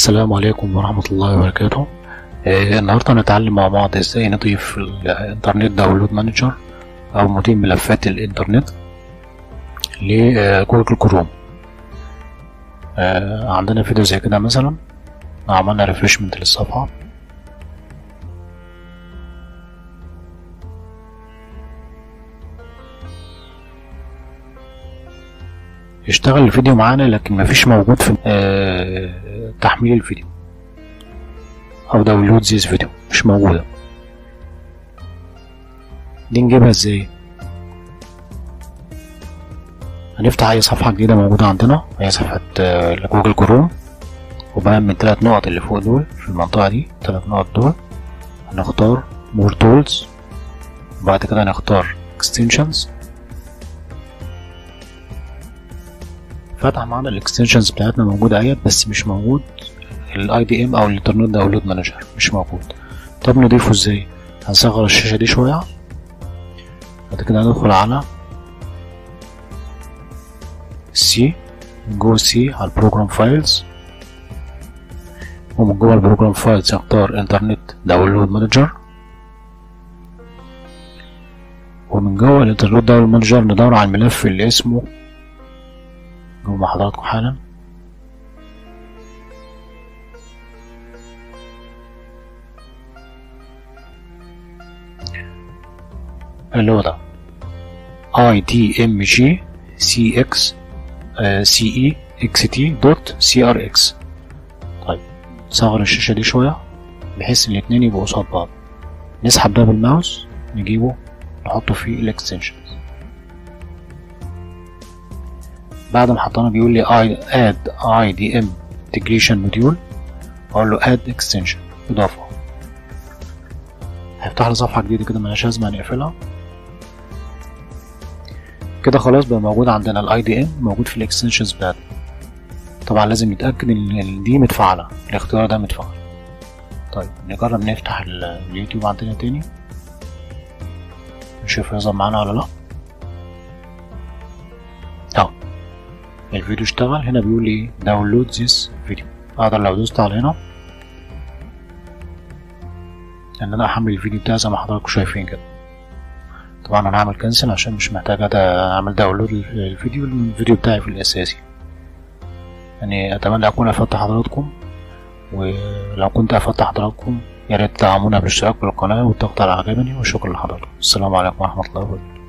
السلام عليكم ورحمة الله وبركاته. النهاردة هنتعلم مع بعض ازاي نضيف الانترنت داونلود مانجر او مدير ملفات الانترنت لجوجل كروم. عندنا فيديو زي كده مثلا عملنا ريفريشمنت للصفحة. اشتغل الفيديو معانا لكن مفيش موجود في تحميل الفيديو او داونلود ذيس فيديو، مش موجودة. دي نجيبها ازاي؟ هنفتح اي صفحة جديدة موجودة عندنا، اي صفحة لجوجل كروم، وبعمل من 3 نقط اللي فوق دول في المنطقة دي، 3 نقط دول هنختار مور تولز، وبعد كده هنختار اكستنشنز. فتح معانا الاكستنشنز بتاعتنا موجودة اهيت، بس مش موجود الاي دي ام او الانترنت داونلود مانجر، مش موجود. طب نضيفه ازاي؟ هنصغر الشاشة دي شوية، بعد كده هندخل على سي، من جوه سي على البروجرام فايلز، ومن جوه البروجرام فايلز هنختار انترنت داونلود مانجر، ومن جوه الانترنت داونلود مانجر ندور على الملف اللي اسمه جوه مع حضراتكم حالا، اللي هو ده idmg.cext.crx. طيب نصغر الشاشة دي شوية بحيث ان الاتنين يبقوا قصاد بعض، نسحب ده بالماوس نجيبه نحطه في الاكستنشنز. بعد ما حطينا بيقول لي add idm integration module، اقول له add extension اضافة. هيفتح لي صفحة جديدة كده ملهاش لازمة هنقفلها. كده خلاص بقى موجود عندنا الاي دي ام موجود في الاكستنشنز بتاعتنا. طبعا لازم نتأكد ان دي متفعلة، الاختيار ده متفعل. طيب نجرب نفتح اليوتيوب عندنا تاني نشوف يظهر معانا ولا لا. الفيديو اشتغل. هنا بيقول لي داونلود ذيس فيديو، اقدر لو دوست على هنا ان انا احمل الفيديو بتاعي زي ما حضراتكم شايفين كده. طبعا انا هعمل كنسل عشان مش محتاج اعمل داونلود الفيديو بتاعي في الاساسي. يعني اتمنى اكون افدت حضراتكم، ولو كنت افدت حضراتكم يا ريت تدعمونا بالاشتراك بالقناه والضغط على عجبني، وشكرا لحضراتكم. السلام عليكم ورحمه الله وبركاته.